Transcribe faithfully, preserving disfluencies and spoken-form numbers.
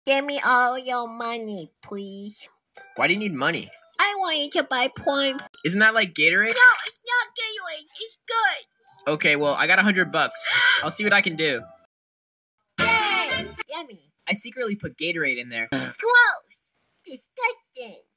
Give me all your money, please. Why do you need money? I want you to buy porn. Isn't that like Gatorade? No, it's not Gatorade. It's good. Okay, well, I got a hundred bucks. I'll see what I can do. Yay! Yummy. I secretly put Gatorade in there. Gross. Disgusting.